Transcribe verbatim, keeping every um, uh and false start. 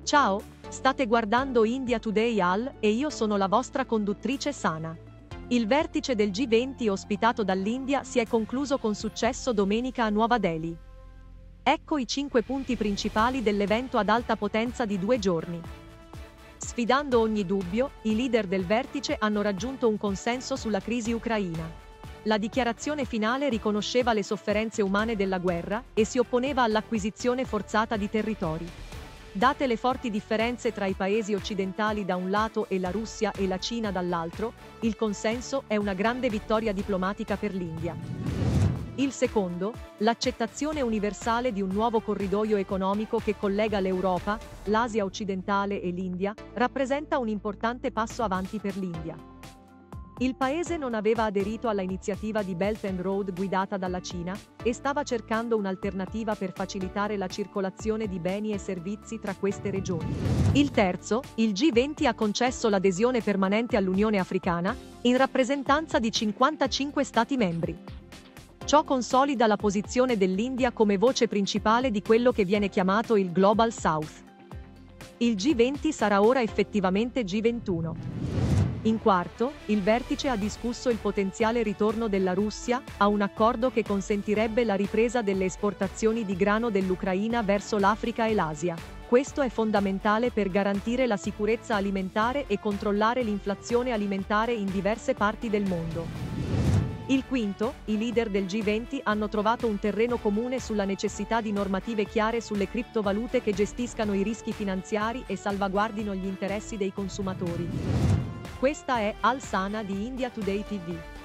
Ciao, state guardando India Today All e io sono la vostra conduttrice Sana. Il vertice del G venti ospitato dall'India si è concluso con successo domenica a Nuova Delhi. Ecco i cinque punti principali dell'evento ad alta potenza di due giorni. Sfidando ogni dubbio, i leader del vertice hanno raggiunto un consenso sulla crisi ucraina. La dichiarazione finale riconosceva le sofferenze umane della guerra e si opponeva all'acquisizione forzata di territori. Date le forti differenze tra i paesi occidentali da un lato e la Russia e la Cina dall'altro, il consenso è una grande vittoria diplomatica per l'India. Il secondo, l'accettazione universale di un nuovo corridoio economico che collega l'Europa, l'Asia occidentale e l'India, rappresenta un importante passo avanti per l'India. Il paese non aveva aderito alla iniziativa di Belt and Road guidata dalla Cina e stava cercando un'alternativa per facilitare la circolazione di beni e servizi tra queste regioni. Il terzo, il G venti ha concesso l'adesione permanente all'Unione Africana, in rappresentanza di cinquantacinque Stati membri. Ciò consolida la posizione dell'India come voce principale di quello che viene chiamato il Global South. Il G venti sarà ora effettivamente G ventuno. In quarto, il vertice ha discusso il potenziale ritorno della Russia a un accordo che consentirebbe la ripresa delle esportazioni di grano dell'Ucraina verso l'Africa e l'Asia. Questo è fondamentale per garantire la sicurezza alimentare e controllare l'inflazione alimentare in diverse parti del mondo. Il quinto, i leader del G venti hanno trovato un terreno comune sulla necessità di normative chiare sulle criptovalute che gestiscano i rischi finanziari e salvaguardino gli interessi dei consumatori. Questa è Al Sana di India Today T V.